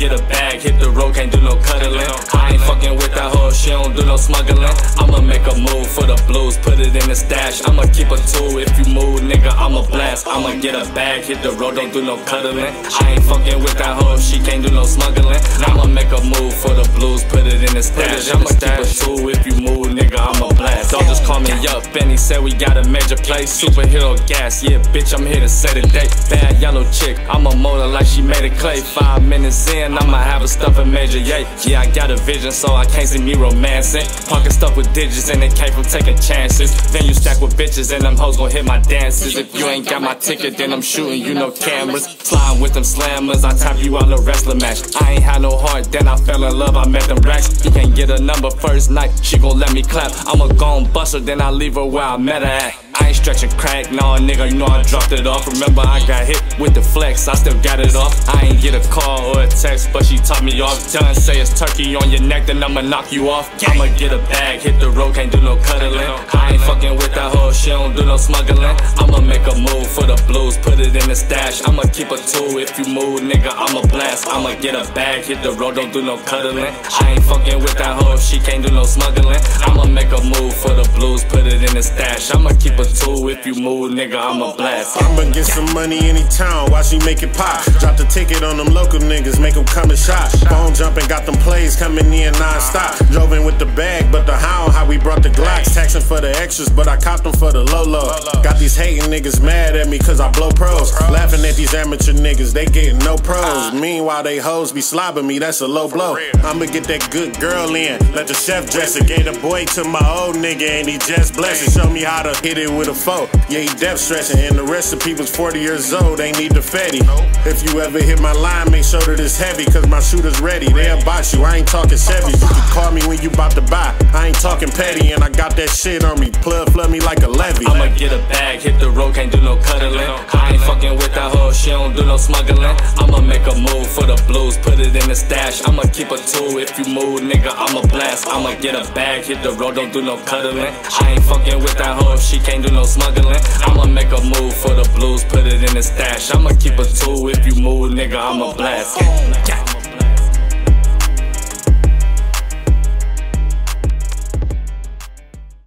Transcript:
get a bag, hit the road, can't do no cuddling. I ain't fucking with that hoe, she don't do no smuggling. I'ma make a move for the blues, put it in the stash. I'ma keep a tool, if you move, nigga, I'ma blast. I'ma get a bag, hit the road, don't do no cuddling. I ain't fucking with that hoe, she can't do no smuggling. I'ma make a move for the blues, put it in the stash. I'ma keep a tool, if you move, nigga, I'ma blast. Don't just call me up, and he said we got a major play. Superhero gas, yeah, bitch, I'm here to set a date. Bad yellow chick, I'ma mold her like she made of clay. 5 minutes in, I'ma have a stuffing major, yeah. Yeah, I got a vision, so I can't see me romancing. Parking stuff with digits, and it came from taking chances. Then you stack with bitches, and them hoes gon' hit my dances. If you ain't got my ticket, then I'm shooting you no cameras. Sliding with them slammers, I tap you out a wrestling match. I ain't had no heart, then I fell in love, I met them racks. You can't get a number first night, she gon' let me clap. I'ma go and bust her, then I leave her where I met her at. I ain't stretching crack, nah nigga, you know I dropped it off. Remember I got hit with the flex, I still got it off. I ain't get a call or a text, but she topped me off. Done say it's turkey on your neck, then I'ma knock you off. I'ma get a bag, hit the road, can't do no cuddling. I ain't fucking with that hoe, she don't do no smuggling. I'ma make a move for the blues, put it in the stash. I'ma keep a tool, if you move, nigga, I'ma blast. I'ma get a bag, hit the road, don't do no cuddling. I ain't fucking with that hoe, she can't do no smuggling. I'ma make a move for the blues, put it in the stash. I'ma keep a tool, if you move, nigga, I'ma blast. I'ma get some money anytime, watch me make it pop. Drop the ticket on them local niggas, make them come and shot. Phone jumping, got them plays coming in non-stop. Drove in with the bag, but the hound, how we brought the Glocks. Taxing for the extras, but I copped them for the low-low. Got these hating niggas mad at me cause I blow pros. Laughing at these amateur niggas, they getting no pros. Meanwhile, they hoes be slobbing me, that's a low blow. I'ma get that good girl in, let the chef dress it. Gave the boy to my old nigga and he just blessed it. Show me how to hit it with a foe. Yeah, he depth stressing, and the recipe was 40 years old, ain't need the fatty. If you ever hit my line, make sure that it's heavy, cause my shooter's ready. They'll box you, I ain't talking Chevys. You can call me when you bout to buy, I ain't talking petty, and I got that shit on me. Plug flood me like a levy. I'ma get a bag, hit the road, can't do no cuddling. I ain't fucking with that hoe, she don't do no smuggling. I'ma make a move for the blues, put it in the stash. I'ma keep a tool, if you move, nigga, I'ma blast. I'ma get a bag, hit the road, don't do no cuddling. I ain't fucking with that hoe, she can't do no smuggling. I'ma make a move for the blues, put it in the stash. I'ma keep a tool, if you move, nigga, I'ma blast.